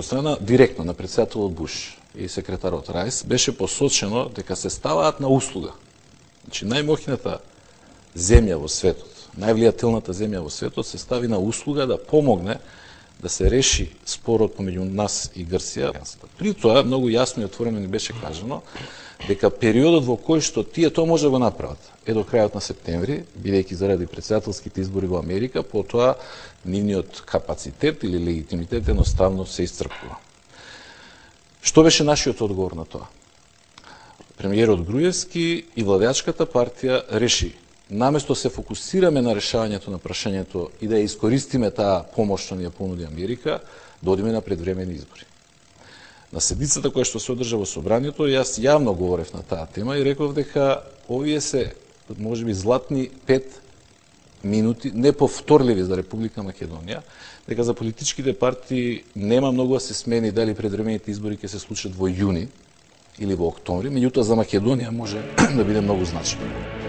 страна директно на председателот Буш и секретарот Рајс беше посочено дека се ставаат на услуга. Значи најмоќната земја во светот, највлијателната земја во светот се стави на услуга да помогне да се реши спорот помеѓу нас и Грција. При тоа многу јасно и отворено ни беше кажано дека периодот во кој што тие тоа може да го направат е до крајот на септември, бидејќи заради председателските избори во Америка, потоа нивниот капацитет или легитимитет едноставно се исцрпува. Што беше нашиот одговор на тоа? Премиерот Груевски и владеачката партија реши, наместо се фокусираме на решавањето на прашањето и да ја искористиме таа помош што ни ја понуди Америка, да одиме на предвремени избори. На седницата која што се одржа во собранието, јас јавно говорев на таа тема и реков дека овие се можеби златни 5 минути, неповторливи за Република Македонија, дека за политичките партии нема многу да се смени дали предвремените избори ќе се случат во јуни или во октомври, меѓутоа за Македонија може да биде многу значајно.